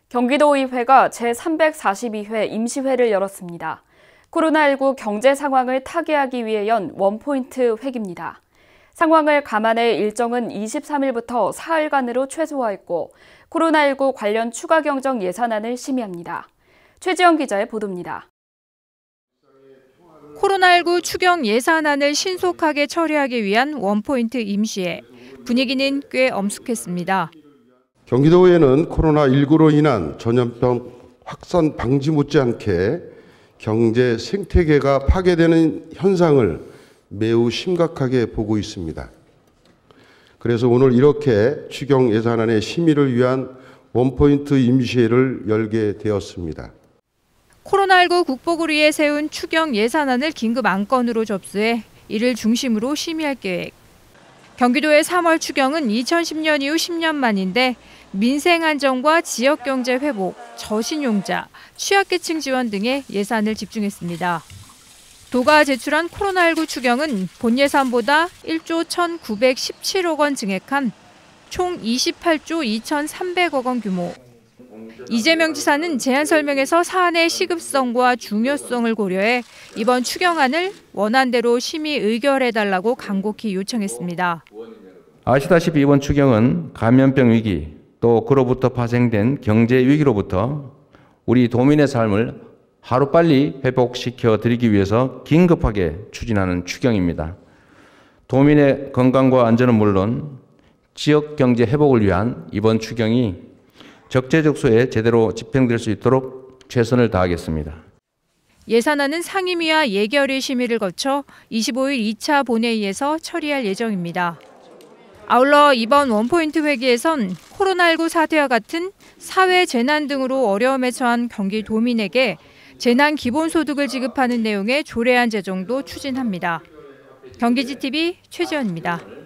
경기도의회가 제342회 임시회를 열었습니다. 코로나19 경제 상황을 타개하기 위해 연 원포인트 회기입니다. 상황을 감안해 일정은 23일부터 사흘간으로 최소화했고 코로나19 관련 추가 경정 예산안을 심의합니다. 최지영 기자의 보도입니다. 코로나19 추경 예산안을 신속하게 처리하기 위한 원포인트 임시회. 분위기는 꽤 엄숙했습니다. 경기도의회는 코로나19로 인한 전염병 확산 방지 못지않게 경제 생태계가 파괴되는 현상을 매우 심각하게 보고 있습니다. 그래서 오늘 이렇게 추경 예산안의 심의를 위한 원포인트 임시회를 열게 되었습니다. 코로나19 극복을 위해 세운 추경 예산안을 긴급 안건으로 접수해 이를 중심으로 심의할 계획. 경기도의 3월 추경은 2010년 이후 10년 만인데 민생 안정과 지역 경제 회복, 저신용자, 취약계층 지원 등의 예산을 집중했습니다. 도가 제출한 코로나19 추경은 본 예산보다 1조 1,917억 원 증액한 총 28조 2,300억 원 규모. 이재명 지사는 제안 설명에서 사안의 시급성과 중요성을 고려해 이번 추경안을 원안대로 심의 의결해달라고 간곡히 요청했습니다. 아시다시피 이번 추경은 감염병 위기 또 그로부터 파생된 경제 위기로부터 우리 도민의 삶을 하루빨리 회복시켜 드리기 위해서 긴급하게 추진하는 추경입니다. 도민의 건강과 안전은 물론 지역 경제 회복을 위한 이번 추경이 적재적소에 제대로 집행될 수 있도록 최선을 다하겠습니다. 예산안은 상임위와 예결위 심의를 거쳐 25일 2차 본회의에서 처리할 예정입니다. 아울러 이번 원포인트 회기에선 코로나19 사태와 같은 사회 재난 등으로 어려움에 처한 경기도민에게 재난 기본소득을 지급하는 내용의 조례안 제정도 추진합니다. 경기지TV 최지연입니다.